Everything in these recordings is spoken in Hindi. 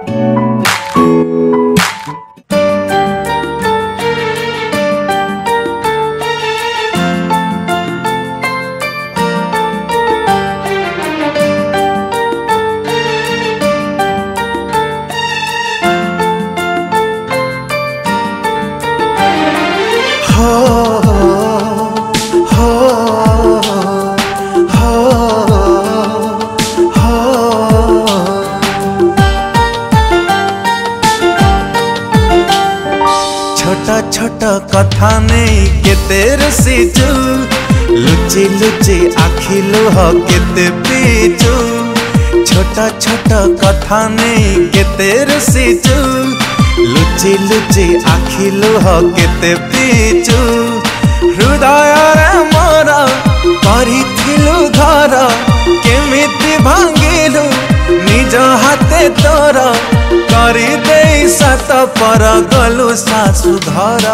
छोटा छोटा कथा नहीं केते रुसीचु लुचि लुचि आखि लुह केते पीचु छोटा छोटा कथा नहीं केते रुसीचु लुचि लुचि आखि लुह केते पीचु हृदय रे मोर करिथिलु घर केमिति भांगिलु निज हाथे तोर करी दे सत पर गलु सासु घर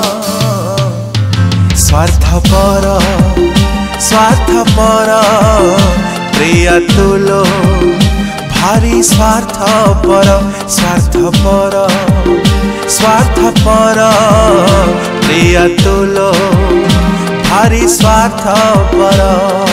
स्वार्थपर स्वार्थपर प्रिय तुलो भारी स्वार्थपर स्वार्थपर स्वार्थपर प्रिय तुलो भारी स्वार्थपर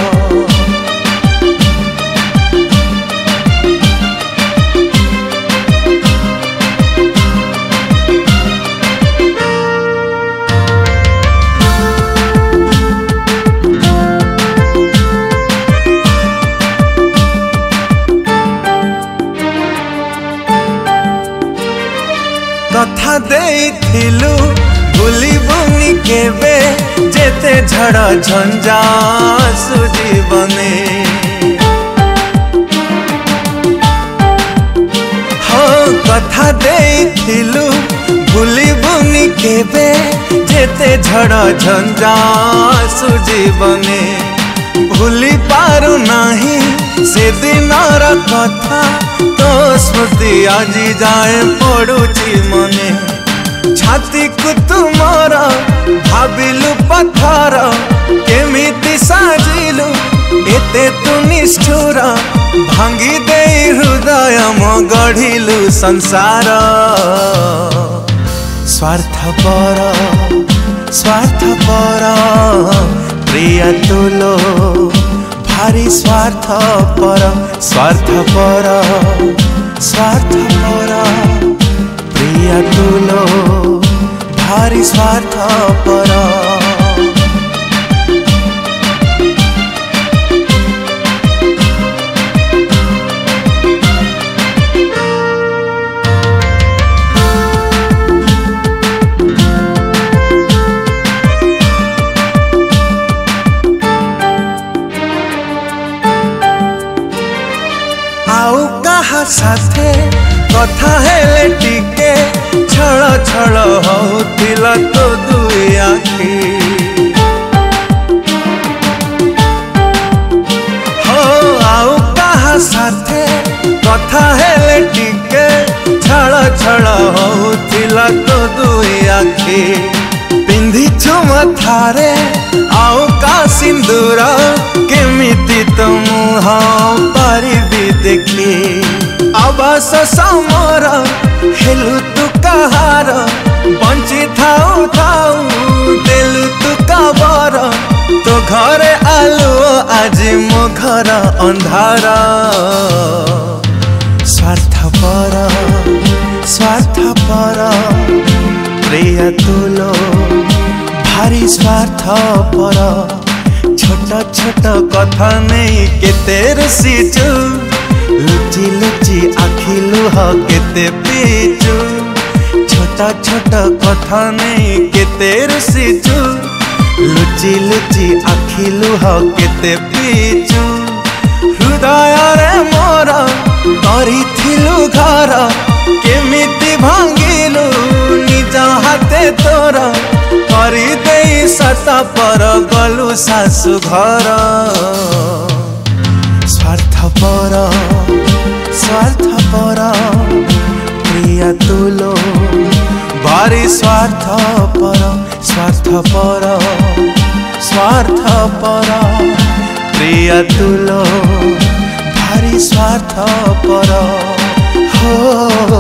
कथा देइथिलु भूलिबुनि केबे जेते झड़ झंझा सुजीवने हो कथा देइथिलु भूलिबुनि केबे जेते झड़ झंझा सुजीवने भूली पारु नाही से दिनर कथा तो स्मृति आजी जाए पड़ुची मने छाती को तुमर भाविलु पत्थर केमिति साजिलु एते तु निष्ठुर भांगी दे हृदय मो गढ़िलु संसार स्वार्थपर स्वार्थपर प्रिय तुलो भारी स्वार्थपर स्वार्थपर स्वार्थपर प्रिय तुलो भारी स्वार्थपर आउ कहा साथे कथा हेले टिके छळ छळ होतिला तो दुई आखि हो आउ कहा साथे कथा हेले टिके छळ छळ होतिला तो दुई आखि पिंधी छुम थारे आउ का सिंदूर केमिति तो मुह पारिबी देखी आवास समर हेलु तु कहार बंची थाऊ थाऊ देलु तु कबर तो घरे आलु आज मो घर अंधार स्वार्थपर स्वार्थपर प्रिय तुलो भारी स्वार्थपर छोट छोट कथा नहीं केते रुसीचु लुचि लुचि आखि लुह केते पीचु छोटा छोटा कथा नहीं केते रुसीचु लुचि लुचि आखि लुह केते पीचु हृदय रे मोर करिथिलु घर केमिति भांगिलु निज हाथे तोर करी दे सत पर गलु सासु घर स्वार्थपर स्वार्थपर प्रिय तुलो भारी स्वार्थपर स्वार्थपर स्वार्थपर प्रिय तुलो भारी स्वार्थपर। हो